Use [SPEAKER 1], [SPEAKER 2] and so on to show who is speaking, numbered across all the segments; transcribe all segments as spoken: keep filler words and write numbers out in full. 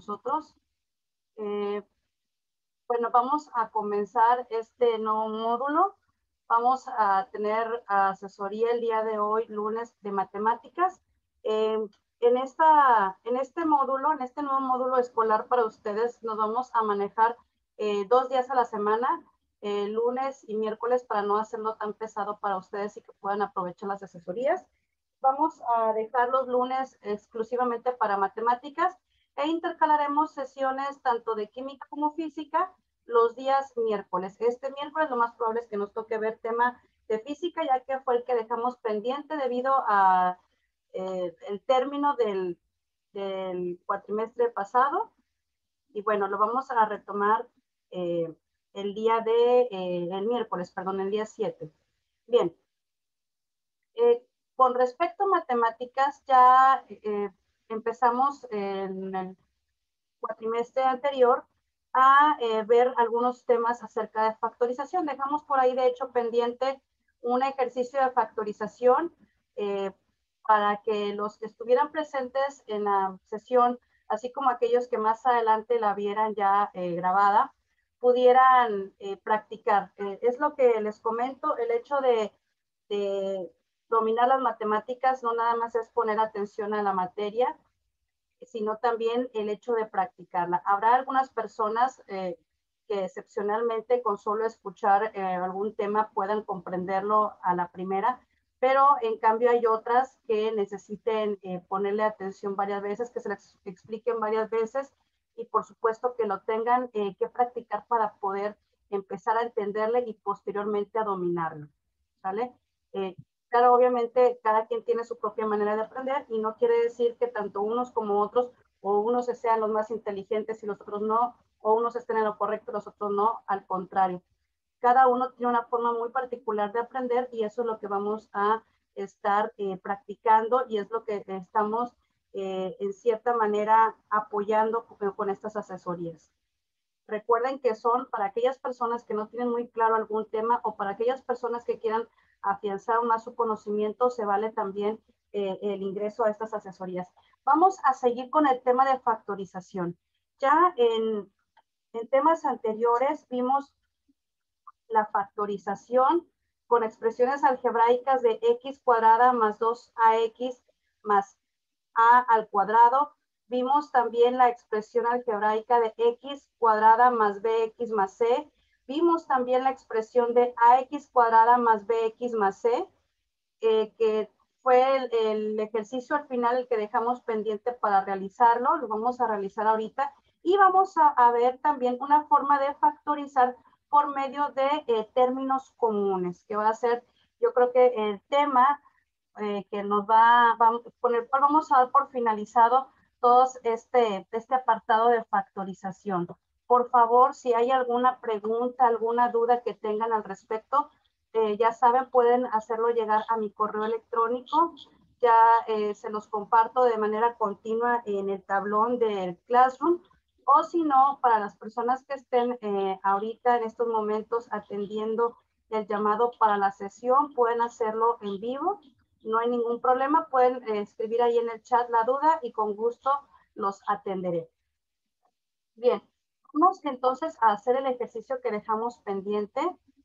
[SPEAKER 1] nosotros. Eh, bueno, vamos a comenzar este nuevo módulo. Vamos a tener asesoría el día de hoy, lunes, de matemáticas. Eh, en, esta, en este módulo, en este nuevo módulo escolar para ustedes, nos vamos a manejar eh, dos días a la semana, eh, lunes y miércoles, para no hacerlo tan pesado para ustedes y que puedan aprovechar las asesorías. Vamos a dejar los lunes exclusivamente para matemáticas e intercalaremos sesiones tanto de química como física los días miércoles. Este miércoles lo más probable es que nos toque ver tema de física, ya que fue el que dejamos pendiente debido a eh, el término del, del cuatrimestre pasado. Y bueno, lo vamos a retomar eh, el día de, eh, el miércoles, perdón, el día siete. Bien. Eh, con respecto a matemáticas, ya eh, empezamos en el cuatrimestre anterior a eh, ver algunos temas acerca de factorización. Dejamos por ahí, de hecho, pendiente un ejercicio de factorización eh, para que los que estuvieran presentes en la sesión, así como aquellos que más adelante la vieran ya eh, grabada, pudieran eh, practicar. Eh, es lo que les comento, el hecho de, de dominar las matemáticas no nada más es poner atención a la materia, sino también el hecho de practicarla. Habrá algunas personas eh, que excepcionalmente con solo escuchar eh, algún tema puedan comprenderlo a la primera, pero en cambio hay otras que necesiten eh, ponerle atención varias veces, que se les expliquen varias veces y por supuesto que lo tengan eh, que practicar para poder empezar a entenderle y posteriormente a dominarlo, ¿vale? Eh, Claro, obviamente cada quien tiene su propia manera de aprender y no quiere decir que tanto unos como otros, o unos sean los más inteligentes y los otros no, o unos estén en lo correcto y los otros no, al contrario. Cada uno tiene una forma muy particular de aprender y eso es lo que vamos a estar eh, practicando y es lo que estamos eh, en cierta manera apoyando con, con estas asesorías. Recuerden que son para aquellas personas que no tienen muy claro algún tema o para aquellas personas que quieran afianzar más su conocimiento, se vale también eh, el ingreso a estas asesorías. Vamos a seguir con el tema de factorización. Ya en, en temas anteriores vimos la factorización con expresiones algebraicas de x cuadrada más dos a x más a al cuadrado. Vimos también la expresión algebraica de x cuadrada más bx más c. Vimos también la expresión de ax cuadrada más bx más c, eh, que fue el, el ejercicio al final el que dejamos pendiente para realizarlo. Lo vamos a realizar ahorita. Y vamos a, a ver también una forma de factorizar por medio de eh, términos comunes, que va a ser, yo creo que el tema eh, que nos va, va con el cual vamos a dar por finalizado todo este, este apartado de factorización. Por favor, si hay alguna pregunta, alguna duda que tengan al respecto, eh, ya saben, pueden hacerlo llegar a mi correo electrónico. Ya eh, se los comparto de manera continua en el tablón del Classroom. O si no, para las personas que estén eh, ahorita en estos momentos atendiendo el llamado para la sesión, pueden hacerlo en vivo. No hay ningún problema, pueden eh, escribir ahí en el chat la duda y con gusto los atenderé. Bien, vamos entonces a hacer el ejercicio que dejamos pendiente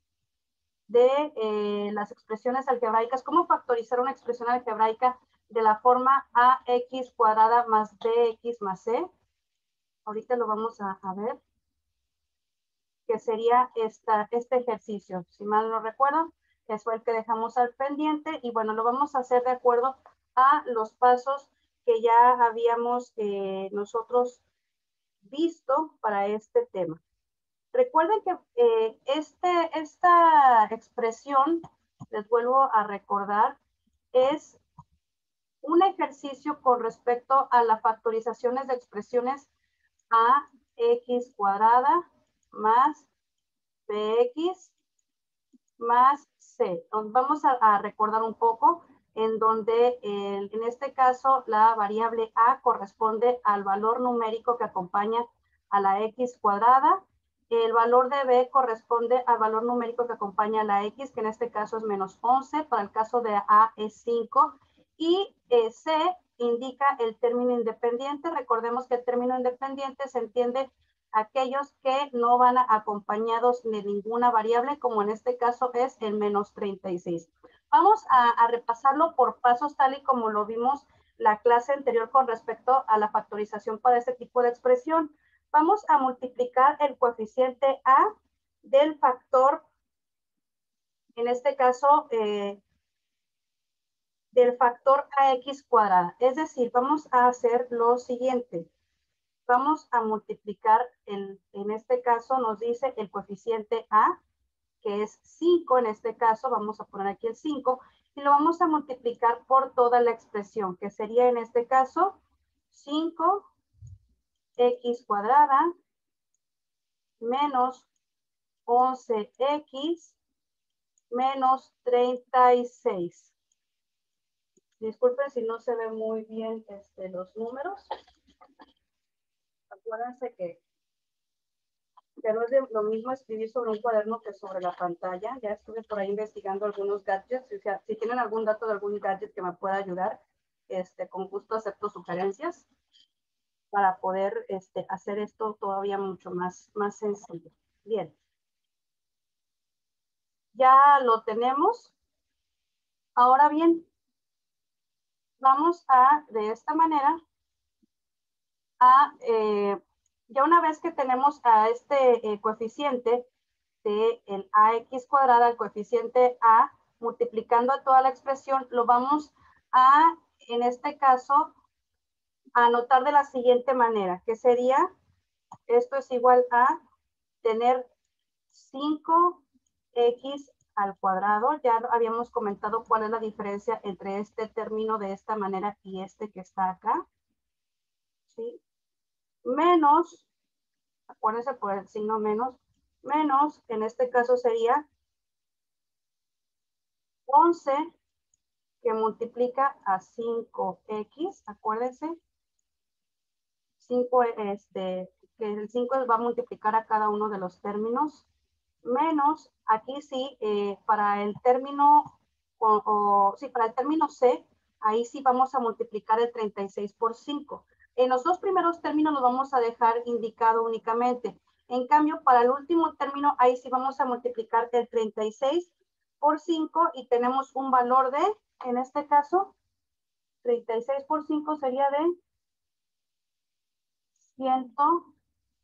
[SPEAKER 1] de eh, las expresiones algebraicas. ¿Cómo factorizar una expresión algebraica de la forma ax cuadrada más bx más c? Ahorita lo vamos a, a ver, que sería esta, este ejercicio. Si mal no recuerdo, es el que dejamos al pendiente y bueno, lo vamos a hacer de acuerdo a los pasos que ya habíamos eh, nosotros visto para este tema. Recuerden que eh, este, esta expresión, les vuelvo a recordar, es un ejercicio con respecto a las factorizaciones de expresiones a x cuadrada más bx más c. Vamos a, a recordar un poco en donde eh, en este caso la variable a corresponde al valor numérico que acompaña a la x cuadrada. El valor de b corresponde al valor numérico que acompaña a la x, que en este caso es menos once, para el caso de a es cinco. Y eh, c indica el término independiente. Recordemos que el término independiente se entiende aquellos que no van acompañados de ninguna variable, como en este caso es el menos treinta y seis. Vamos a, a repasarlo por pasos tal y como lo vimos la clase anterior con respecto a la factorización para este tipo de expresión. Vamos a multiplicar el coeficiente a del factor, en este caso, eh, del factor ax cuadrada. Es decir, vamos a hacer lo siguiente. Vamos a multiplicar, el, en este caso nos dice el coeficiente a, que es cinco en este caso, vamos a poner aquí el cinco, y lo vamos a multiplicar por toda la expresión, que sería en este caso cinco x cuadrada menos once x menos treinta y seis. Disculpen si no se ven muy bien este, los números. Acuérdense que, que no es de, lo mismo escribir sobre un cuaderno que sobre la pantalla. Ya estuve por ahí investigando algunos gadgets. O sea, si tienen algún dato de algún gadget que me pueda ayudar, este, con gusto acepto sugerencias para poder este, hacer esto todavía mucho más, más sencillo. Bien. Ya lo tenemos. Ahora bien, vamos a, de esta manera, a, eh, ya una vez que tenemos a este eh, coeficiente de el ax cuadrada, el coeficiente a, multiplicando a toda la expresión, lo vamos a, en este caso, a anotar de la siguiente manera, que sería, esto es igual a tener cinco x al cuadrado. Ya habíamos comentado cuál es la diferencia entre este término de esta manera y este que está acá. ¿Sí? Menos, acuérdense por el signo menos, menos, en este caso sería once que multiplica a cinco x, acuérdense, cinco, este, que el cinco va a multiplicar a cada uno de los términos, menos, aquí sí, eh, para el término, o, o, sí, para el término C, ahí sí vamos a multiplicar el treinta y seis por cinco. En los dos primeros términos los vamos a dejar indicado únicamente. En cambio, para el último término, ahí sí vamos a multiplicar el treinta y seis por cinco y tenemos un valor de, en este caso, treinta y seis por cinco sería de ciento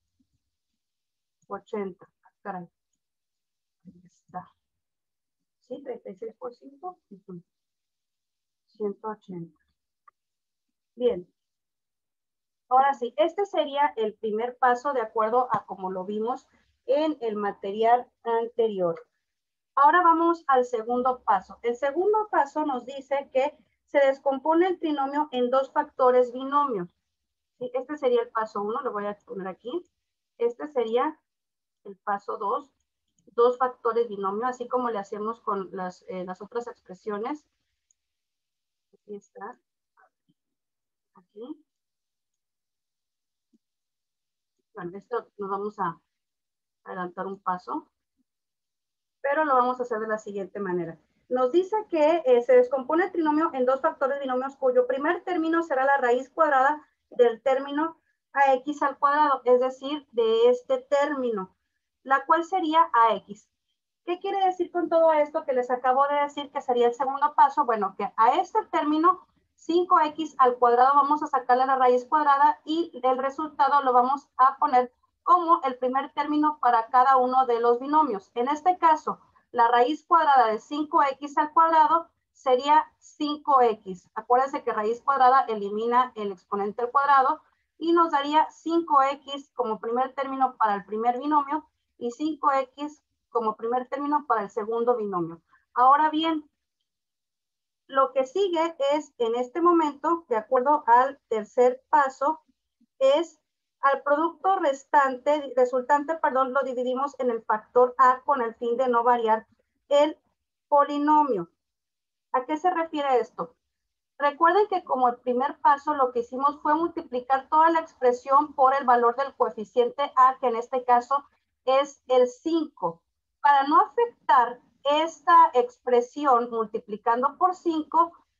[SPEAKER 1] ochenta. Caray. Ahí está. ¿Sí? treinta y seis por cinco. Uh-huh. ciento ochenta. Bien. Ahora sí, este sería el primer paso de acuerdo a como lo vimos en el material anterior. Ahora vamos al segundo paso. El segundo paso nos dice que se descompone el trinomio en dos factores binomios. ¿Sí? Este sería el paso uno, lo voy a poner aquí. Este sería el paso dos, dos factores binomio, así como le hacemos con las, eh, las otras expresiones. Aquí está. Aquí. Bueno, esto nos vamos a adelantar un paso, pero lo vamos a hacer de la siguiente manera. Nos dice que eh, se descompone el trinomio en dos factores binomios cuyo primer término será la raíz cuadrada del término ax al cuadrado, es decir, de este término, la cual sería ax. ¿Qué quiere decir con todo esto que les acabo de decir que sería el segundo paso? Bueno, que a este término cinco x al cuadrado vamos a sacarle la raíz cuadrada y el resultado lo vamos a poner como el primer término para cada uno de los binomios. En este caso, la raíz cuadrada de cinco x al cuadrado sería cinco x. Acuérdense que raíz cuadrada elimina el exponente al cuadrado y nos daría cinco x como primer término para el primer binomio y cinco x como primer término para el segundo binomio. Ahora bien, lo que sigue es, en este momento, de acuerdo al tercer paso, es al producto restante, resultante, perdón, lo dividimos en el factor a con el fin de no variar el polinomio. ¿A qué se refiere esto? Recuerden que como el primer paso lo que hicimos fue multiplicar toda la expresión por el valor del coeficiente a, que en este caso es el cinco. Para no afectar esta expresión multiplicando por cinco,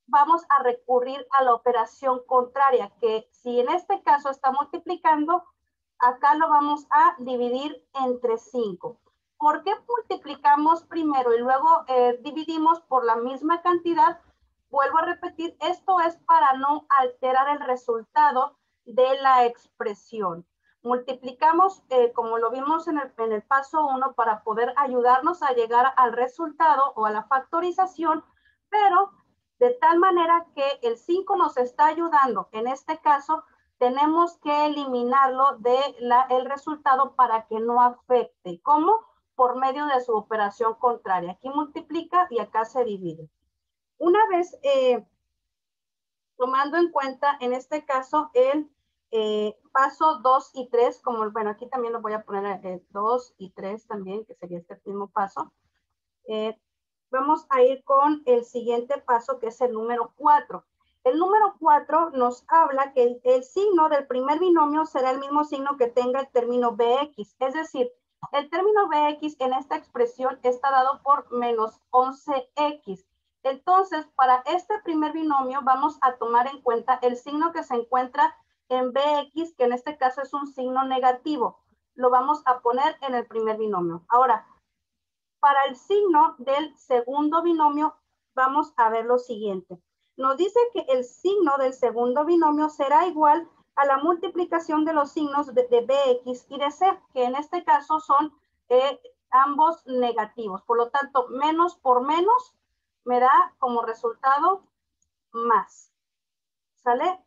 [SPEAKER 1] vamos a recurrir a la operación contraria, que si en este caso está multiplicando, acá lo vamos a dividir entre cinco. ¿Por qué multiplicamos primero y luego eh, dividimos por la misma cantidad? Vuelvo a repetir, esto es para no alterar el resultado de la expresión. Multiplicamos, eh, como lo vimos en el, en el paso uno, para poder ayudarnos a llegar al resultado o a la factorización, pero de tal manera que el cinco nos está ayudando. En este caso, tenemos que eliminarlo del de resultado para que no afecte. ¿Cómo? Por medio de su operación contraria. Aquí multiplica y acá se divide. Una vez eh, tomando en cuenta, en este caso, el eh, paso dos y tres, como, bueno, aquí también lo voy a poner eh, dos y tres también, que sería este mismo paso. Eh, vamos a ir con el siguiente paso, que es el número cuatro. El número cuatro nos habla que el, el signo del primer binomio será el mismo signo que tenga el término B X. Es decir, el término B X en esta expresión está dado por menos once X. Entonces, para este primer binomio vamos a tomar en cuenta el signo que se encuentra en B X, que en este caso es un signo negativo. Lo vamos a poner en el primer binomio. Ahora, para el signo del segundo binomio, vamos a ver lo siguiente. Nos dice que el signo del segundo binomio será igual a la multiplicación de los signos de, de B X y de C, que en este caso son eh, ambos negativos. Por lo tanto, menos por menos me da como resultado más. ¿Sale?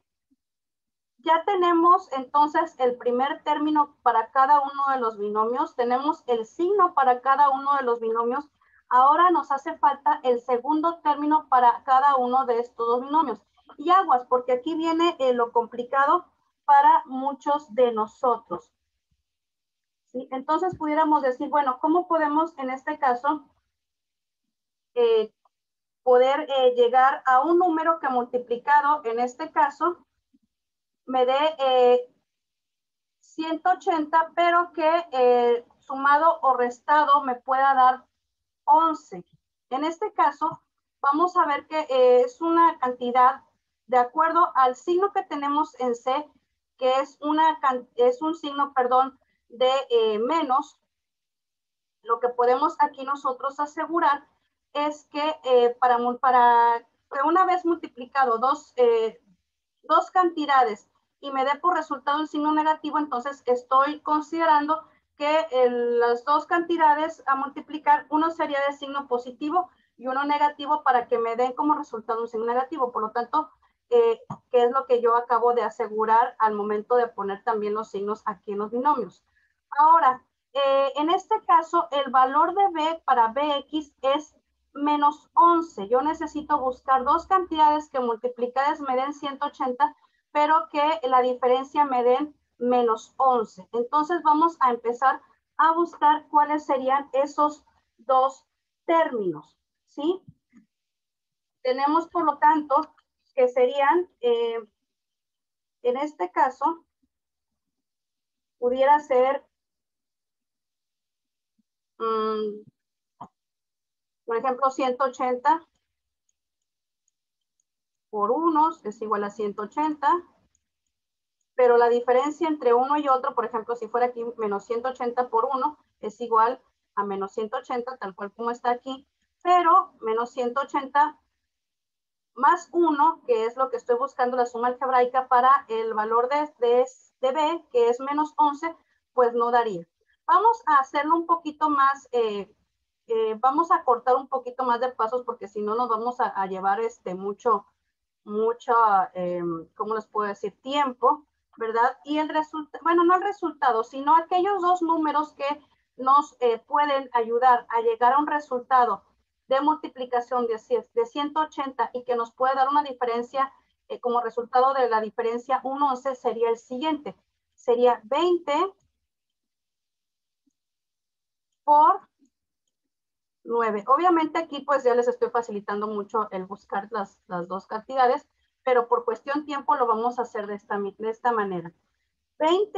[SPEAKER 1] Ya tenemos entonces el primer término para cada uno de los binomios. Tenemos el signo para cada uno de los binomios. Ahora nos hace falta el segundo término para cada uno de estos dos binomios. Y aguas, porque aquí viene eh, lo complicado para muchos de nosotros. ¿Sí? Entonces pudiéramos decir, bueno, ¿cómo podemos en este caso eh, poder eh, llegar a un número que multiplicado, en este caso, me dé eh, ciento ochenta, pero que eh, sumado o restado me pueda dar once. En este caso, vamos a ver que eh, es una cantidad de acuerdo al signo que tenemos en C, que es, una, es un signo, perdón, de eh, menos. Lo que podemos aquí nosotros asegurar es que eh, para, para una vez multiplicado dos, eh, dos cantidades y me dé por resultado un signo negativo, entonces estoy considerando que el, las dos cantidades a multiplicar, uno sería de signo positivo y uno negativo para que me den como resultado un signo negativo. Por lo tanto, eh, ¿qué es lo que yo acabo de asegurar al momento de poner también los signos aquí en los binomios? Ahora, eh, en este caso, el valor de B para B X es menos once. Yo necesito buscar dos cantidades que multiplicadas me den ciento ochenta, pero que la diferencia me den menos once. Entonces vamos a empezar a buscar cuáles serían esos dos términos, ¿sí? Tenemos, por lo tanto, que serían, eh, en este caso, pudiera ser, mmm, por ejemplo, ciento ochenta por unos es igual a ciento ochenta, pero la diferencia entre uno y otro, por ejemplo, si fuera aquí menos ciento ochenta por uno, es igual a menos ciento ochenta, tal cual como está aquí, pero menos ciento ochenta más uno, que es lo que estoy buscando, la suma algebraica para el valor de, de, de B, que es menos once, pues no daría. Vamos a hacerlo un poquito más, eh, eh, vamos a cortar un poquito más de pasos, porque si no nos vamos a, a llevar este mucho, mucho, eh, ¿cómo les puedo decir? Tiempo, ¿verdad? Y el resultado, bueno, no el resultado, sino aquellos dos números que nos eh, pueden ayudar a llegar a un resultado de multiplicación de, de ciento ochenta y que nos puede dar una diferencia, eh, como resultado de la diferencia uno once, sería el siguiente. Sería veinte por nueve. Obviamente aquí pues ya les estoy facilitando mucho el buscar las, las dos cantidades, pero por cuestión tiempo lo vamos a hacer de esta, de esta manera. veinte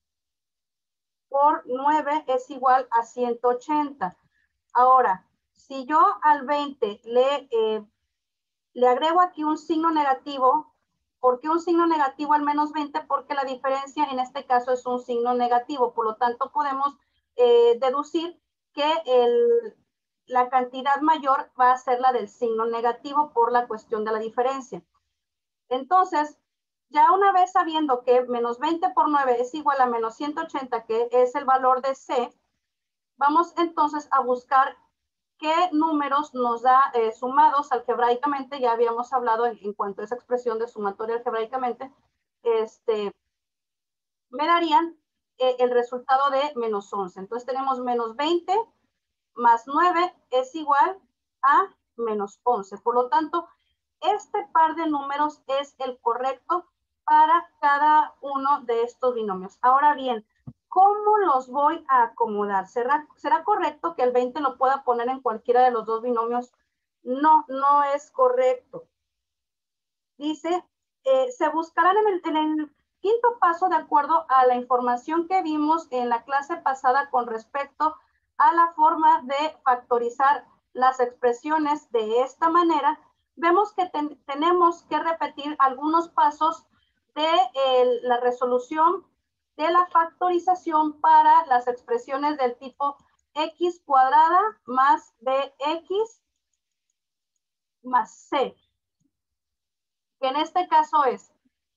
[SPEAKER 1] por nueve es igual a ciento ochenta. Ahora, si yo al veinte le, eh, Le agrego aquí un signo negativo. ¿Por qué un signo negativo al menos veinte? Porque la diferencia en este caso es un signo negativo. Por lo tanto, podemos eh, deducir que el, la cantidad mayor va a ser la del signo negativo por la cuestión de la diferencia. Entonces, ya una vez sabiendo que menos veinte por nueve es igual a menos ciento ochenta, que es el valor de C, vamos entonces a buscar qué números nos da eh, sumados algebraicamente. Ya habíamos hablado en, en cuanto a esa expresión de sumatoria algebraicamente, este, me darían eh, el resultado de menos once. Entonces tenemos menos veinte más nueve es igual a menos once. Por lo tanto, este par de números es el correcto para cada uno de estos binomios. Ahora bien, ¿cómo los voy a acomodar? ¿Será, ¿Será correcto que el veinte lo pueda poner en cualquiera de los dos binomios? No, no es correcto. Dice, eh, se buscarán en el, en el quinto paso de acuerdo a la información que vimos en la clase pasada con respecto a la forma de factorizar las expresiones de esta manera. Vemos que ten, tenemos que repetir algunos pasos de eh, la resolución de la factorización para las expresiones del tipo x cuadrada más bx más c, que en este caso es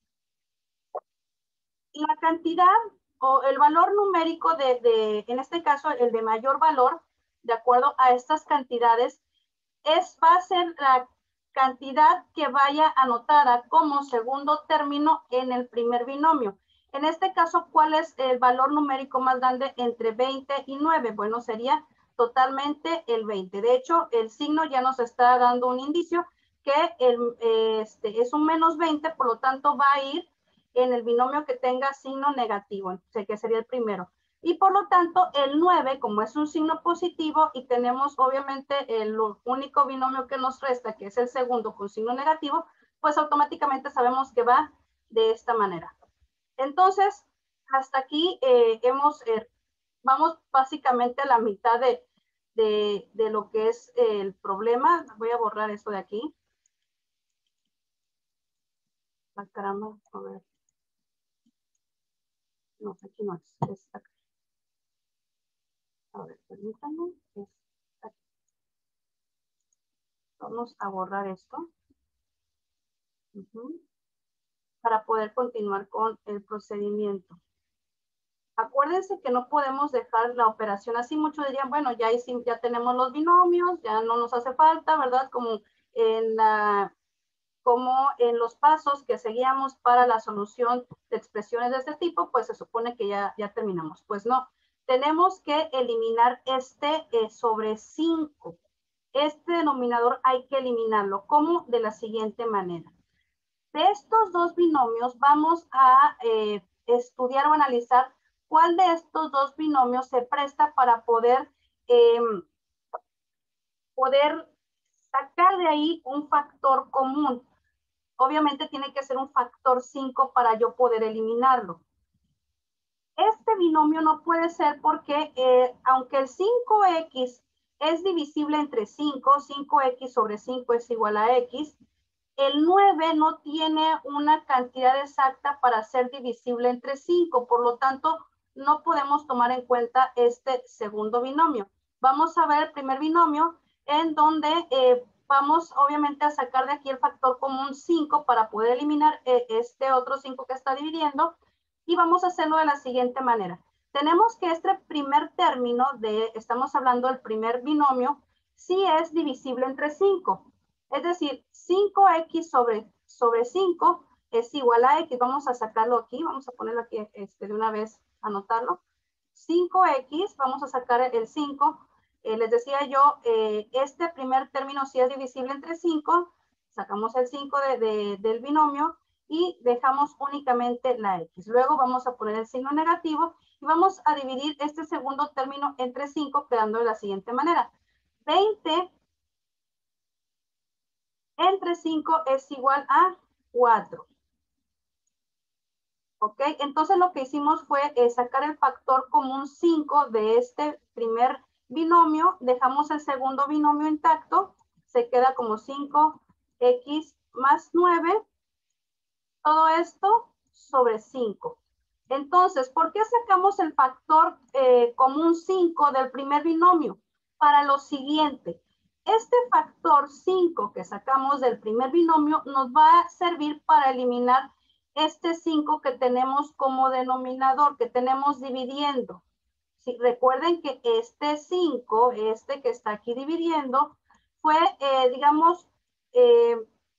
[SPEAKER 1] la cantidad o el valor numérico de, de, en este caso, el de mayor valor, de acuerdo a estas cantidades, es, va a ser la cantidad que vaya anotada como segundo término en el primer binomio. En este caso, ¿cuál es el valor numérico más grande entre veinte y nueve? Bueno, sería totalmente el veinte. De hecho, el signo ya nos está dando un indicio que el, este, es un menos veinte, por lo tanto va a ir en el binomio que tenga signo negativo, que sería el primero. Y por lo tanto, el nueve, como es un signo positivo y tenemos obviamente el único binomio que nos resta, que es el segundo con signo negativo, pues automáticamente sabemos que va de esta manera. Entonces, hasta aquí eh, hemos, eh, vamos básicamente a la mitad de, de, de lo que es el problema. Voy a borrar esto de aquí. Ah, caramba, a ver. No, aquí no es, es acá. A ver, permítanme. Es aquí. Vamos a borrar esto. Uh-huh. Para poder continuar con el procedimiento. Acuérdense que no podemos dejar la operación así. Muchos dirían, bueno, ya, hicimos, ya tenemos los binomios, ya no nos hace falta, ¿verdad? Como en, la, como en los pasos que seguíamos para la solución de expresiones de este tipo, pues se supone que ya, ya terminamos. Pues no, tenemos que eliminar este eh, sobre cinco. Este denominador hay que eliminarlo. ¿Cómo? De la siguiente manera. De estos dos binomios vamos a eh, estudiar o analizar cuál de estos dos binomios se presta para poder, eh, poder sacar de ahí un factor común. Obviamente tiene que ser un factor cinco para yo poder eliminarlo. Este binomio no puede ser porque eh, aunque el cinco equis es divisible entre cinco, cinco equis sobre cinco es igual a x, el nueve no tiene una cantidad exacta para ser divisible entre cinco, por lo tanto, no podemos tomar en cuenta este segundo binomio. Vamos a ver el primer binomio en donde eh, vamos obviamente a sacar de aquí el factor común cinco para poder eliminar eh, este otro cinco que está dividiendo, y vamos a hacerlo de la siguiente manera. Tenemos que este primer término, de, estamos hablando del primer binomio, sí es divisible entre cinco. Es decir, cinco equis sobre, sobre cinco es igual a x. Vamos a sacarlo aquí, vamos a ponerlo aquí este, de una vez, anotarlo. cinco equis, vamos a sacar el cinco. Eh, les decía yo, eh, este primer término sí es divisible entre cinco. Sacamos el cinco de, de, del binomio y dejamos únicamente la x. Luego vamos a poner el signo negativo y vamos a dividir este segundo término entre cinco, quedando de la siguiente manera. veinte entre cinco es igual a cuatro. ¿Ok? Entonces lo que hicimos fue eh, sacar el factor común cinco de este primer binomio. Dejamos el segundo binomio intacto. Se queda como cinco x más nueve, todo esto sobre cinco. Entonces, ¿por qué sacamos el factor eh, común cinco del primer binomio? Para lo siguiente, este factor cinco que sacamos del primer binomio nos va a servir para eliminar este cinco que tenemos como denominador, que tenemos dividiendo. Sí, recuerden que este cinco, este que está aquí dividiendo, fue, eh, digamos, eh,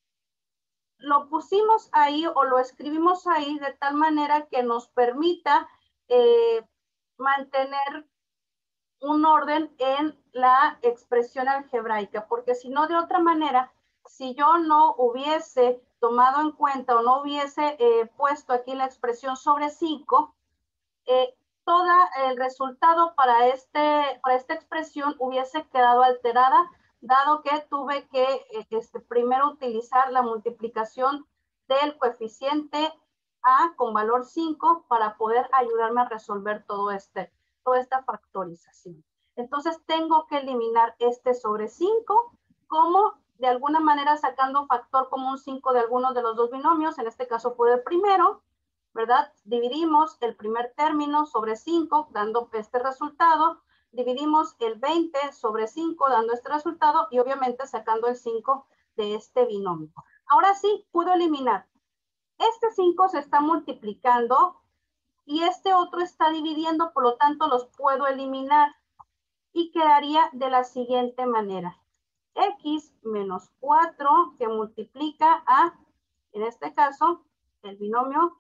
[SPEAKER 1] lo pusimos ahí o lo escribimos ahí de tal manera que nos permita eh, mantener un orden en la expresión algebraica, porque si no, de otra manera, si yo no hubiese tomado en cuenta o no hubiese eh, puesto aquí la expresión sobre cinco, eh, todo el resultado para, este, para esta expresión hubiese quedado alterada, dado que tuve que eh, este, primero utilizar la multiplicación del coeficiente A con valor cinco para poder ayudarme a resolver todo este, toda esta factorización. Entonces tengo que eliminar este sobre cinco, como de alguna manera sacando factor común cinco de alguno de los dos binomios, en este caso fue el primero, ¿verdad? Dividimos el primer término sobre cinco, dando este resultado. Dividimos el veinte sobre cinco, dando este resultado, y obviamente sacando el cinco de este binomio. Ahora sí, puedo eliminar. Este cinco se está multiplicando y este otro está dividiendo, por lo tanto los puedo eliminar. Y quedaría de la siguiente manera. X menos cuatro que multiplica a, en este caso, el binomio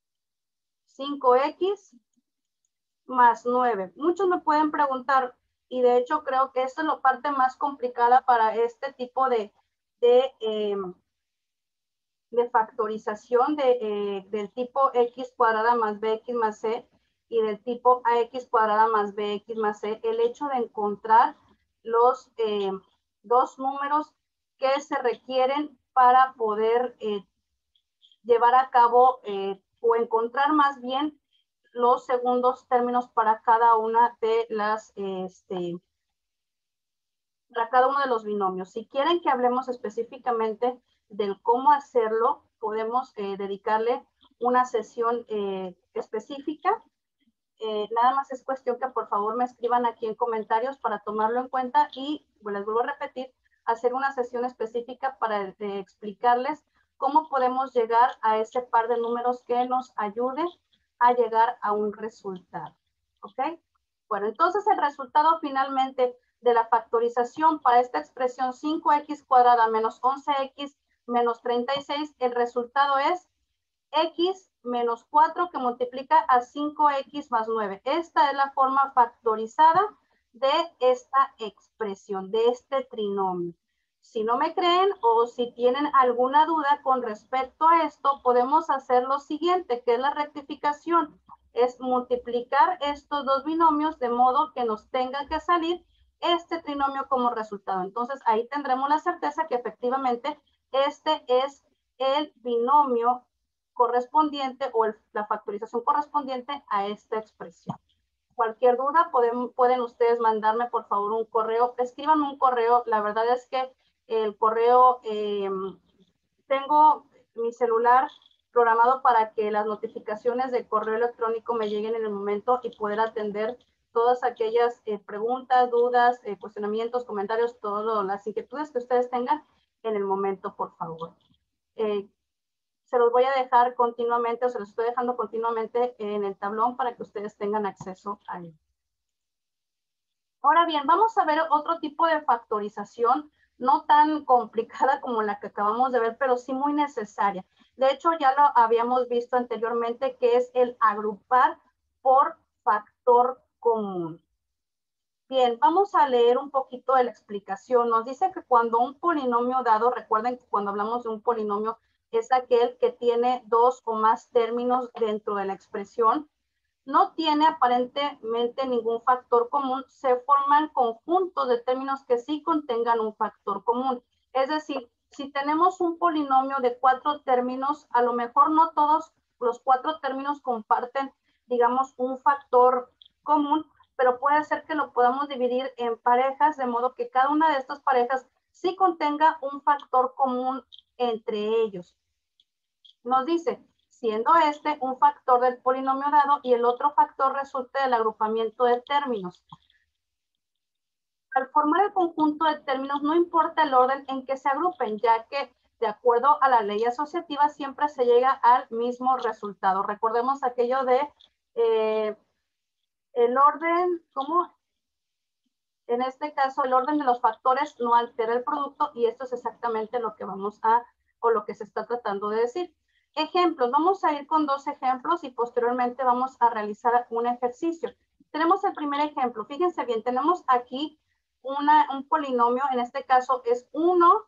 [SPEAKER 1] cinco x más nueve. Muchos me pueden preguntar, y de hecho creo que esta es la parte más complicada para este tipo de, de, eh, de factorización de, eh, del tipo x cuadrada más bx más c y del tipo ax cuadrada más bx más c, el hecho de encontrar los eh, dos números que se requieren para poder eh, llevar a cabo eh, o encontrar más bien los segundos términos para cada una de las, este, para cada uno de los binomios. Si quieren que hablemos específicamente del cómo hacerlo, podemos eh, dedicarle una sesión eh, específica. Eh, nada más es cuestión que por favor me escriban aquí en comentarios para tomarlo en cuenta y bueno, les vuelvo a repetir, hacer una sesión específica para eh, explicarles cómo podemos llegar a ese par de números que nos ayude a llegar a un resultado. ¿Ok? Bueno, entonces el resultado finalmente de la factorización para esta expresión cinco x cuadrada menos once x menos treinta y seis, el resultado es x menos cuatro que multiplica a cinco x más nueve. Esta es la forma factorizada de esta expresión, de este trinomio. Si no me creen o si tienen alguna duda con respecto a esto, podemos hacer lo siguiente, que es la rectificación. Es multiplicar estos dos binomios de modo que nos tenga que salir este trinomio como resultado. Entonces ahí tendremos la certeza que efectivamente este es el binomio correspondiente o el, la factorización correspondiente a esta expresión. Cualquier duda pueden, pueden ustedes mandarme por favor un correo, escríbanme un correo. La verdad es que el correo, eh, tengo mi celular programado para que las notificaciones de correo electrónico me lleguen en el momento y poder atender todas aquellas eh, preguntas, dudas, eh, cuestionamientos, comentarios, todas las inquietudes que ustedes tengan en el momento, por favor. Eh, se los voy a dejar continuamente o se los estoy dejando continuamente en el tablón para que ustedes tengan acceso a él. Ahora bien, vamos a ver otro tipo de factorización, no tan complicada como la que acabamos de ver, pero sí muy necesaria. De hecho, ya lo habíamos visto anteriormente, que es el agrupar por factor común. Bien, vamos a leer un poquito de la explicación. Nos dice que cuando un polinomio dado, recuerden que cuando hablamos de un polinomio, es aquel que tiene dos o más términos dentro de la expresión, no tiene aparentemente ningún factor común, se forman conjuntos de términos que sí contengan un factor común. Es decir, si tenemos un polinomio de cuatro términos, a lo mejor no todos los cuatro términos comparten, digamos, un factor común, pero puede ser que lo podamos dividir en parejas, de modo que cada una de estas parejas si contenga un factor común entre ellos. Nos dice, siendo este un factor del polinomio dado y el otro factor resulte del agrupamiento de términos. Al formar el conjunto de términos no importa el orden en que se agrupen, ya que de acuerdo a la ley asociativa siempre se llega al mismo resultado. Recordemos aquello de eh, el orden, ¿cómo? En este caso, el orden de los factores no altera el producto y esto es exactamente lo que vamos a, o lo que se está tratando de decir. Ejemplos, vamos a ir con dos ejemplos y posteriormente vamos a realizar un ejercicio. Tenemos el primer ejemplo, fíjense bien, tenemos aquí una, un polinomio, en este caso es uno,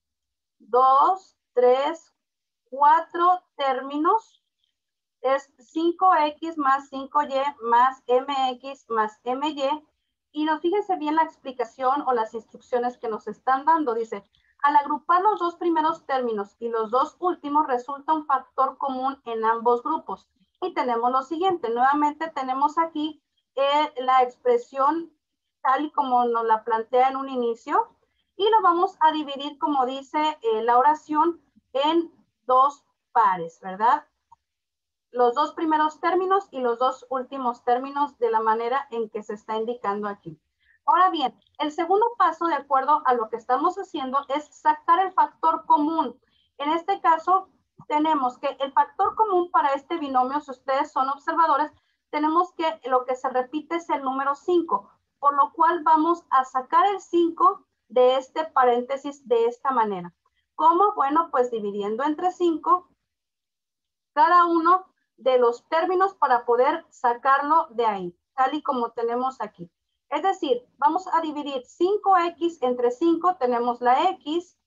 [SPEAKER 1] dos, tres, cuatro términos, es cinco equis más cinco y más mx más my. Y nos fíjense bien la explicación o las instrucciones que nos están dando. Dice, al agrupar los dos primeros términos y los dos últimos resulta un factor común en ambos grupos. Y tenemos lo siguiente, nuevamente tenemos aquí eh, la expresión tal y como nos la plantea en un inicio. Y lo vamos a dividir, como dice eh, la oración, en dos pares, ¿verdad? Los dos primeros términos y los dos últimos términos de la manera en que se está indicando aquí. Ahora bien, el segundo paso, de acuerdo a lo que estamos haciendo, es sacar el factor común. En este caso, tenemos que el factor común para este binomio, si ustedes son observadores, tenemos que lo que se repite es el número cinco, por lo cual vamos a sacar el cinco de este paréntesis de esta manera. ¿Cómo? Bueno, pues dividiendo entre cinco cada uno de los términos para poder sacarlo de ahí, tal y como tenemos aquí. Es decir, vamos a dividir cinco equis entre cinco, tenemos la x,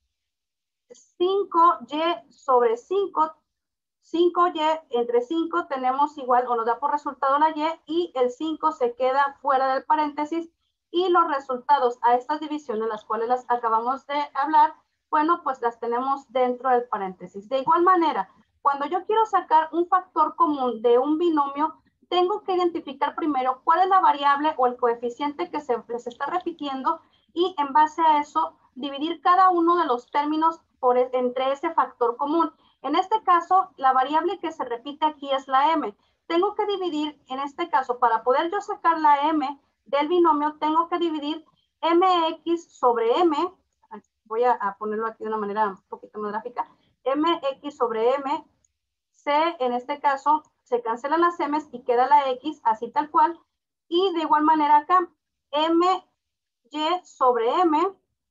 [SPEAKER 1] cinco y sobre cinco, cinco y entre cinco tenemos igual, o nos da por resultado la y, y el cinco se queda fuera del paréntesis, y los resultados a estas divisiones, las cuales las acabamos de hablar, bueno, pues las tenemos dentro del paréntesis. De igual manera, cuando yo quiero sacar un factor común de un binomio, tengo que identificar primero cuál es la variable o el coeficiente que se les está repitiendo y en base a eso dividir cada uno de los términos por, entre ese factor común. En este caso, la variable que se repite aquí es la m. Tengo que dividir, en este caso, para poder yo sacar la m del binomio, tengo que dividir mx sobre m. Voy a, a ponerlo aquí de una manera un poquito más gráfica. Mx sobre m, c en este caso se cancelan las m's y queda la x así tal cual, y de igual manera acá my sobre m,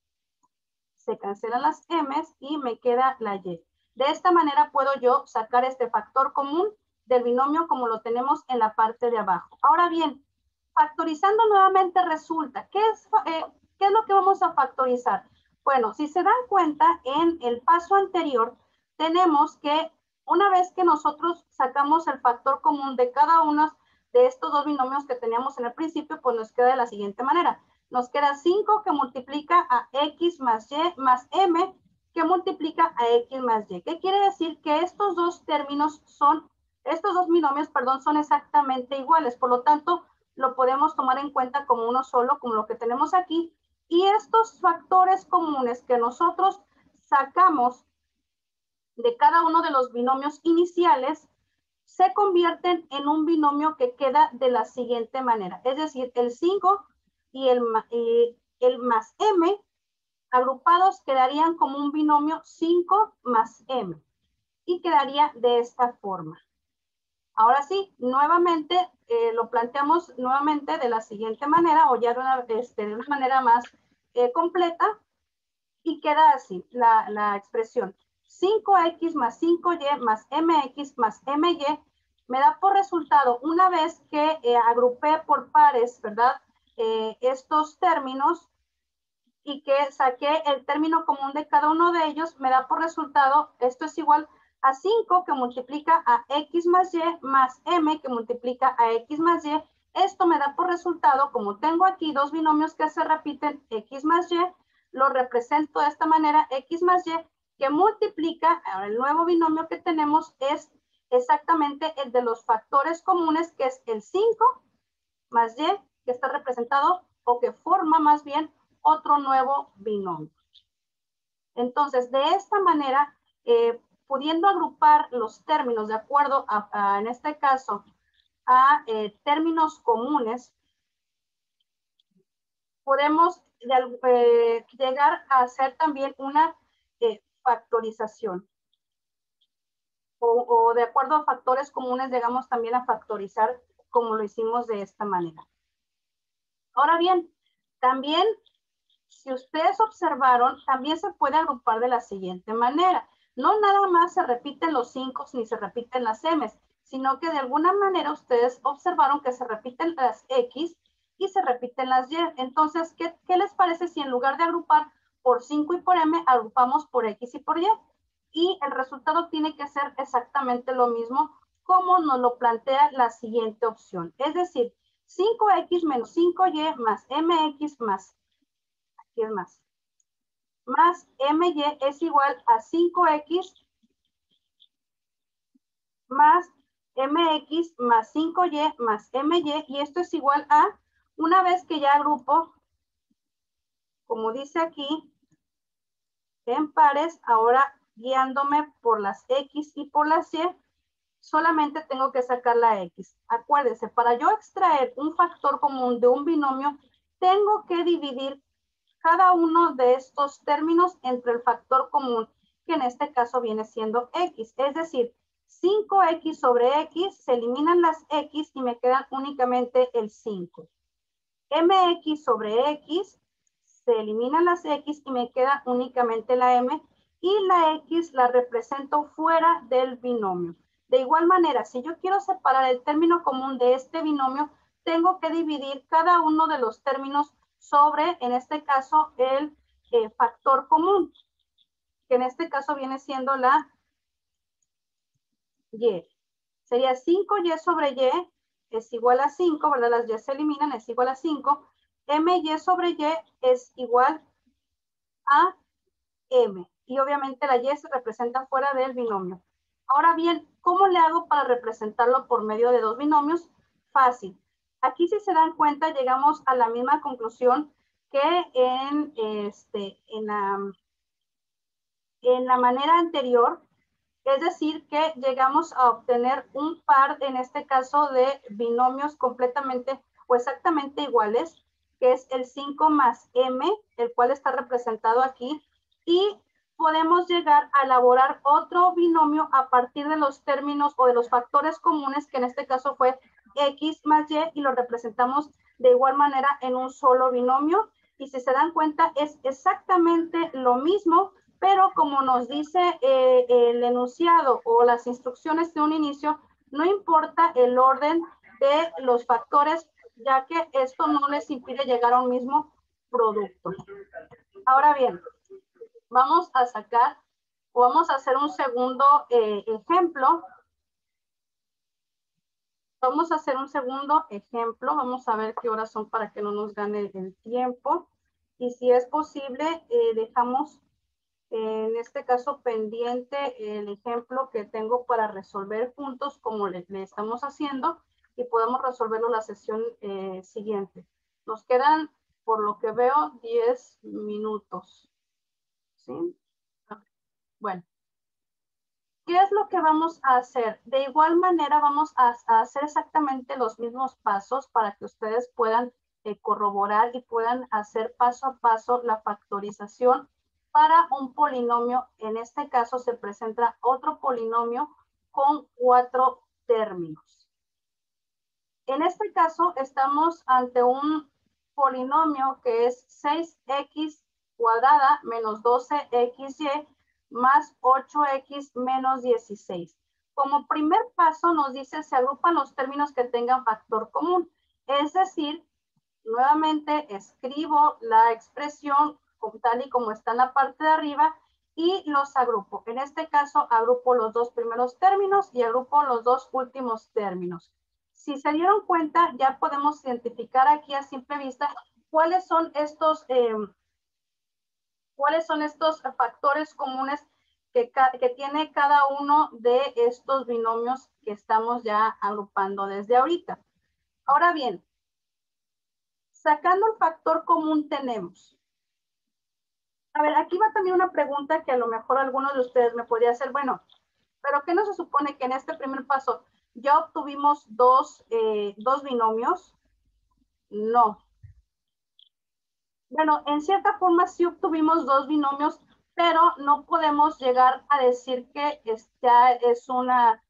[SPEAKER 1] se cancelan las m's y me queda la y. De esta manera puedo yo sacar este factor común del binomio como lo tenemos en la parte de abajo. Ahora bien, factorizando nuevamente resulta, ¿qué es, eh, ¿qué es lo que vamos a factorizar? Bueno, si se dan cuenta, en el paso anterior tenemos que una vez que nosotros sacamos el factor común de cada uno de estos dos binomios que teníamos en el principio, pues nos queda de la siguiente manera. Nos queda cinco que multiplica a x más y más m que multiplica a x más y. ¿Qué quiere decir? Que estos dos términos son, estos dos binomios, perdón, son exactamente iguales. Por lo tanto, lo podemos tomar en cuenta como uno solo, como lo que tenemos aquí. Y estos factores comunes que nosotros sacamos de cada uno de los binomios iniciales se convierten en un binomio que queda de la siguiente manera. Es decir, el cinco y el, eh, el más m agrupados quedarían como un binomio cinco más m. Y quedaría de esta forma. Ahora sí, nuevamente eh, lo planteamos nuevamente de la siguiente manera, o ya de una, este, de una manera más eh, completa, y queda así la, la expresión. cinco equis más cinco y más mx más my me da por resultado, una vez que eh, agrupé por pares, ¿verdad? Eh, estos términos y que saqué el término común de cada uno de ellos, me da por resultado, esto es igual a cinco que multiplica a x más y más m que multiplica a x más y. Esto me da por resultado, como tengo aquí dos binomios que se repiten, x más y, lo represento de esta manera, x más y, que multiplica, ahora el nuevo binomio que tenemos es exactamente el de los factores comunes, que es el cinco más y, que está representado, o que forma más bien otro nuevo binomio. Entonces, de esta manera, eh, pudiendo agrupar los términos de acuerdo a, a en este caso, a eh, términos comunes, podemos eh, llegar a hacer también una eh, factorización. O, o de acuerdo a factores comunes, llegamos también a factorizar como lo hicimos de esta manera. Ahora bien, también, si ustedes observaron, también se puede agrupar de la siguiente manera. No nada más se repiten los cinco ni se repiten las M, sino que de alguna manera ustedes observaron que se repiten las X y se repiten las Y. Entonces, ¿qué, qué les parece si en lugar de agrupar por cinco y por M, agrupamos por X y por Y? Y el resultado tiene que ser exactamente lo mismo como nos lo plantea la siguiente opción. Es decir, cinco X menos cinco Y más M X más, aquí es más, más M Y es igual a cinco X más M X más cinco Y más M Y, y esto es igual a, una vez que ya agrupo, como dice aquí, en pares, ahora guiándome por las X y por las Y, solamente tengo que sacar la X. Acuérdense, para yo extraer un factor común de un binomio, tengo que dividir cada uno de estos términos entre el factor común, que en este caso viene siendo X. Es decir, cinco X sobre X, se eliminan las X y me quedan únicamente el cinco. M X sobre X, se eliminan las X y me queda únicamente la M, y la X la represento fuera del binomio. De igual manera, si yo quiero separar el término común de este binomio, tengo que dividir cada uno de los términos sobre, en este caso, el eh, factor común, que en este caso viene siendo la Y. Sería cinco Y sobre Y es igual a cinco, ¿verdad? Las Y se eliminan, es igual a cinco. M Y sobre Y es igual a M. Y obviamente la Y se representa fuera del binomio. Ahora bien, ¿cómo le hago para representarlo por medio de dos binomios? Fácil. Aquí, si se dan cuenta, llegamos a la misma conclusión que en, este, en, la, en la manera anterior. Es decir, que llegamos a obtener un par, en este caso, de binomios completamente o exactamente iguales, que es el cinco más M, el cual está representado aquí, y podemos llegar a elaborar otro binomio a partir de los términos o de los factores comunes, que en este caso fue X más Y, y lo representamos de igual manera en un solo binomio. Y si se dan cuenta, es exactamente lo mismo, pero como nos dice eh, el enunciado o las instrucciones de un inicio, no importa el orden de los factores, ya que esto no les impide llegar a un mismo producto. Ahora bien, vamos a sacar o vamos a hacer un segundo eh, ejemplo. Vamos a hacer un segundo ejemplo. Vamos a ver qué horas son para que no nos gane el tiempo. Y si es posible, eh, dejamos en este caso pendiente el ejemplo que tengo para resolver juntos como le, le estamos haciendo, y podemos resolverlo la sesión eh, siguiente. Nos quedan, por lo que veo, diez minutos. ¿Sí? Bueno. ¿Qué es lo que vamos a hacer? De igual manera vamos a, a hacer exactamente los mismos pasos para que ustedes puedan eh, corroborar y puedan hacer paso a paso la factorización para un polinomio. En este caso se presenta otro polinomio con cuatro términos. En este caso estamos ante un polinomio que es seis X cuadrada menos doce X Y más ocho X menos dieciséis. Como primer paso nos dice se agrupan los términos que tengan factor común. Es decir, nuevamente escribo la expresión tal y como está en la parte de arriba y los agrupo. En este caso agrupo los dos primeros términos y agrupo los dos últimos términos. Si se dieron cuenta, ya podemos identificar aquí a simple vista cuáles son estos, eh, cuáles son estos factores comunes que, que tiene cada uno de estos binomios que estamos ya agrupando desde ahorita. Ahora bien, sacando el factor común tenemos A ver, aquí va también una pregunta que a lo mejor algunos de ustedes me podría hacer. Bueno, pero ¿qué no se supone que en este primer paso ya obtuvimos dos, eh, dos binomios? No. Bueno, en cierta forma sí obtuvimos dos binomios, pero no podemos llegar a decir que ya es una,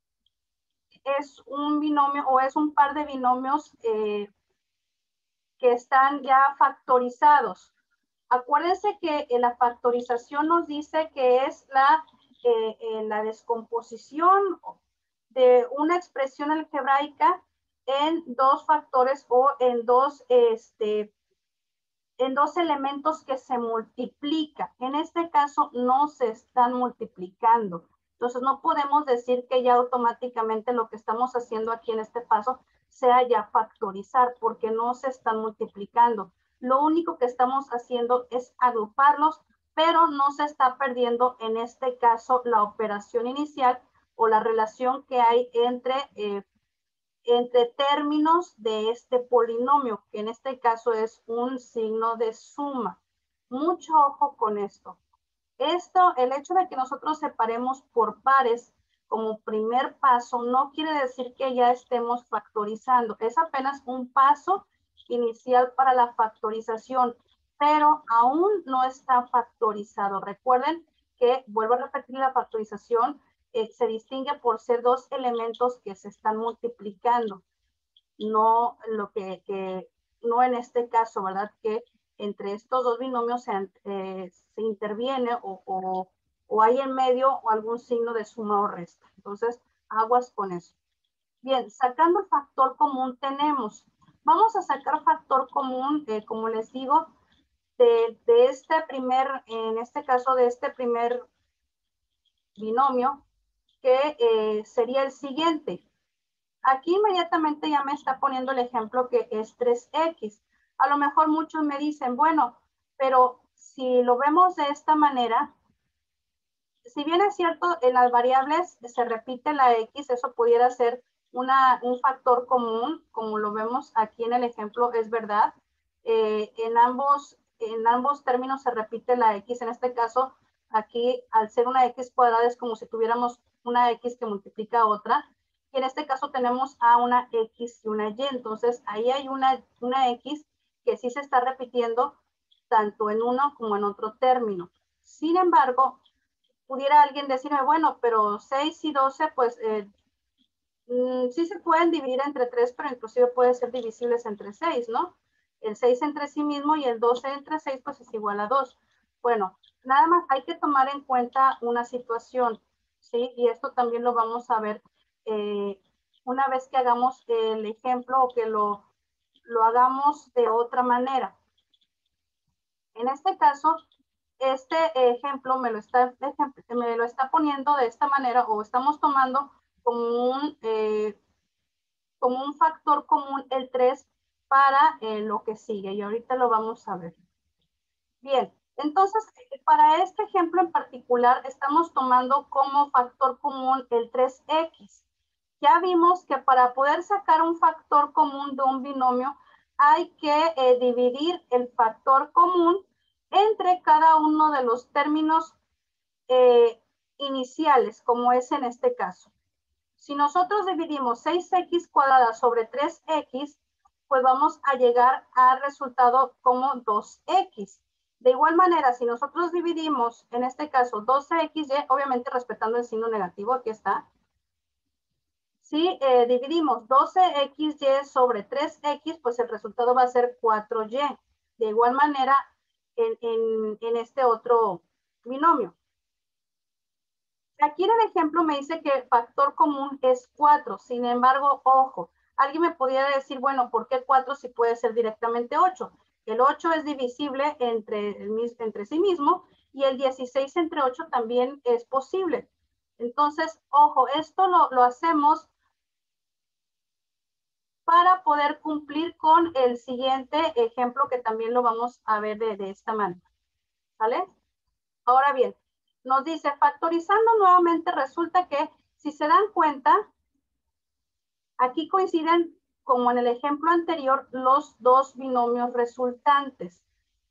[SPEAKER 1] es un binomio o es un par de binomios eh, que están ya factorizados. Acuérdense que la factorización nos dice que es la, eh, eh, la descomposición de una expresión algebraica en dos factores o en dos, este, en dos elementos que se multiplican. En este caso no se están multiplicando. Entonces no podemos decir que ya automáticamente lo que estamos haciendo aquí en este paso sea ya factorizar, porque no se están multiplicando. Lo único que estamos haciendo es agruparlos, pero no se está perdiendo en este caso la operación inicial o la relación que hay entre, eh, entre términos de este polinomio, que en este caso es un signo de suma. Mucho ojo con esto. Esto, el hecho de que nosotros separemos por pares como primer paso, no quiere decir que ya estemos factorizando. Es apenas un paso inicial para la factorización, pero aún no está factorizado. Recuerden que, vuelvo a repetir, la factorización eh, se distingue por ser dos elementos que se están multiplicando. No lo que, que no en este caso, ¿verdad? Que entre estos dos binomios se, eh, se interviene o, o, o hay en medio o algún signo de suma o resta. Entonces, aguas con eso. Bien, sacando el factor común tenemos, vamos a sacar factor común, eh, como les digo, de, de este primer, en este caso de este primer binomio, que eh, sería el siguiente. Aquí inmediatamente ya me está poniendo el ejemplo que es tres equis. A lo mejor muchos me dicen, bueno, pero si lo vemos de esta manera, si bien es cierto, en las variables se repite la X, eso pudiera ser una, un factor común, como lo vemos aquí en el ejemplo, es verdad. Eh, en, ambos, en ambos términos se repite la X. En este caso, aquí, al ser una X cuadrada, es como si tuviéramos una X que multiplica a otra. Y en este caso tenemos a una X y una Y. Entonces, ahí hay una, una X que sí se está repitiendo tanto en uno como en otro término. Sin embargo, pudiera alguien decirme, bueno, pero seis y doce, pues eh, mm, sí se pueden dividir entre tres, pero inclusive pueden ser divisibles entre seis, ¿no? El seis entre sí mismo y el doce entre seis, pues es igual a dos. Bueno, nada más hay que tomar en cuenta una situación, ¿sí? Y esto también lo vamos a ver eh, una vez que hagamos el ejemplo o que lo, lo hagamos de otra manera. En este caso, este ejemplo me lo está, me lo está poniendo de esta manera, o estamos tomando como un, eh, como un factor común el tres para eh, lo que sigue, y ahorita lo vamos a ver. Bien, entonces, para este ejemplo en particular, estamos tomando como factor común el tres equis. Ya vimos que para poder sacar un factor común de un binomio, hay que eh, dividir el factor común entre cada uno de los términos eh, iniciales, como es en este caso. Si nosotros dividimos seis equis cuadrada sobre tres equis, pues vamos a llegar al resultado como dos equis. De igual manera, si nosotros dividimos, en este caso, doce equis y, obviamente respetando el signo negativo, aquí está. Si eh, dividimos doce equis y sobre tres equis, pues el resultado va a ser cuatro y. De igual manera, en, en, en este otro binomio. Aquí en el ejemplo me dice que el factor común es cuatro. Sin embargo, ojo, alguien me podría decir, bueno, ¿por qué cuatro si puede ser directamente ocho? El ocho es divisible entre, el, entre sí mismo y el dieciséis entre ocho también es posible. Entonces, ojo, esto lo, lo hacemos para poder cumplir con el siguiente ejemplo que también lo vamos a ver de, de esta manera. ¿Sale? Ahora bien, nos dice, factorizando nuevamente, resulta que si se dan cuenta, aquí coinciden, como en el ejemplo anterior, los dos binomios resultantes.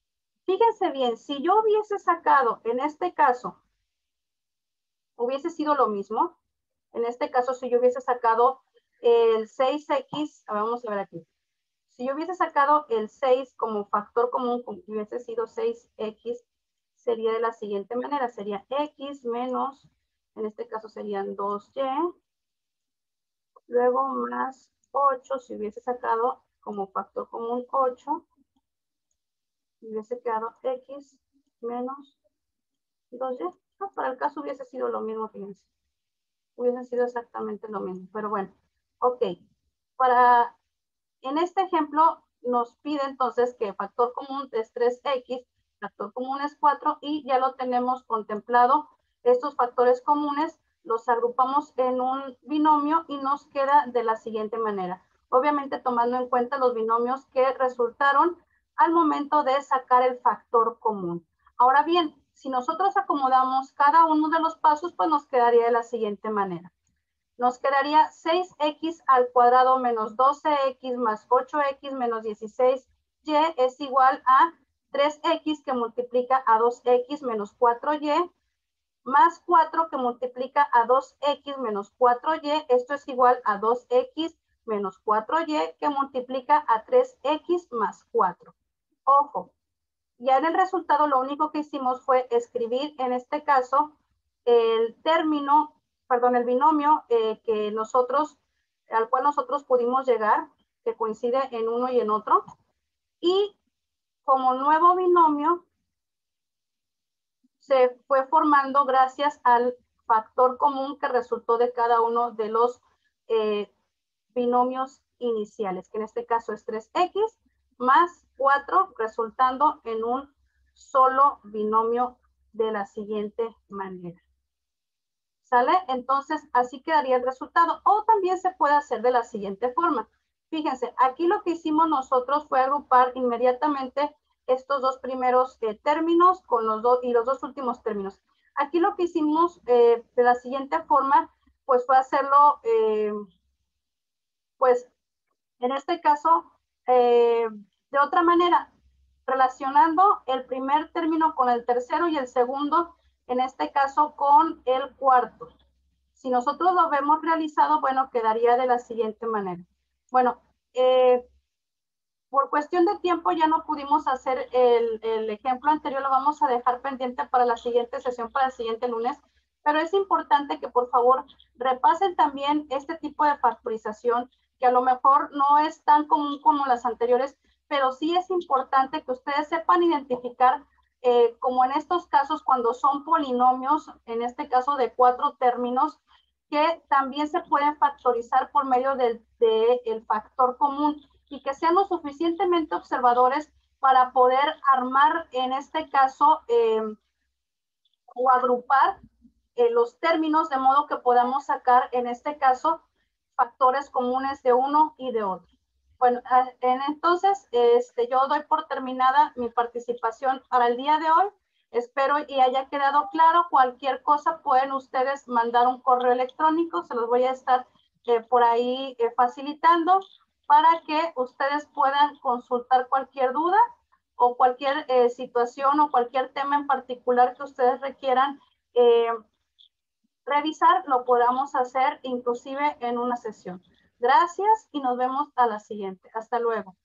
[SPEAKER 1] Fíjense bien, si yo hubiese sacado, en este caso, hubiese sido lo mismo. En este caso, si yo hubiese sacado el seis equis, vamos a ver aquí. Si yo hubiese sacado el seis como factor común, como hubiese sido seis equis, sería de la siguiente manera. Sería X menos, en este caso serían dos y, luego más ocho, si hubiese sacado como factor común ocho, hubiese quedado X menos dos y. No, para el caso hubiese sido lo mismo, fíjense. Hubiese sido exactamente lo mismo, pero bueno. Ok, para, en este ejemplo nos pide entonces que factor común es tres equis, factor común es cuatro y ya lo tenemos contemplado. Estos factores comunes los agrupamos en un binomio y nos queda de la siguiente manera. Obviamente tomando en cuenta los binomios que resultaron al momento de sacar el factor común. Ahora bien, si nosotros acomodamos cada uno de los pasos, pues nos quedaría de la siguiente manera. Nos quedaría seis equis al cuadrado menos doce equis más ocho equis menos dieciséis y es igual a tres equis que multiplica a dos equis menos cuatro y más cuatro que multiplica a dos equis menos cuatro y. Esto es igual a dos equis menos cuatro y que multiplica a tres equis más cuatro. Ojo, ya en el resultado lo único que hicimos fue escribir en este caso el término, perdón, el binomio eh, que nosotros, al cual nosotros pudimos llegar, que coincide en uno y en otro. Y como nuevo binomio se fue formando gracias al factor común que resultó de cada uno de los eh, binomios iniciales, que en este caso es tres equis más cuatro, resultando en un solo binomio de la siguiente manera. ¿Sale? Entonces, así quedaría el resultado. O también se puede hacer de la siguiente forma. Fíjense, aquí lo que hicimos nosotros fue agrupar inmediatamente estos dos primeros eh, términos con los dos y los dos últimos términos. Aquí lo que hicimos eh, de la siguiente forma, pues fue hacerlo, eh, pues en este caso, eh, de otra manera, relacionando el primer término con el tercero y el segundo, en este caso con el cuarto. Si nosotros lo vemos realizado, bueno, quedaría de la siguiente manera. Bueno, eh, por cuestión de tiempo ya no pudimos hacer el, el ejemplo anterior, lo vamos a dejar pendiente para la siguiente sesión, para el siguiente lunes, pero es importante que por favor repasen también este tipo de factorización, que a lo mejor no es tan común como las anteriores, pero sí es importante que ustedes sepan identificar, eh, como en estos casos cuando son polinomios, en este caso de cuatro términos, que también se pueden factorizar por medio del de, el factor común y que sean lo suficientemente observadores para poder armar en este caso eh, o agrupar eh, los términos de modo que podamos sacar en este caso factores comunes de uno y de otro. Bueno, en, entonces este, yo doy por terminada mi participación para el día de hoy. Espero y haya quedado claro. Cualquier cosa pueden ustedes mandar un correo electrónico, se los voy a estar eh, por ahí eh, facilitando para que ustedes puedan consultar cualquier duda o cualquier eh, situación o cualquier tema en particular que ustedes requieran eh, revisar, lo podamos hacer inclusive en una sesión. Gracias y nos vemos a la siguiente. Hasta luego.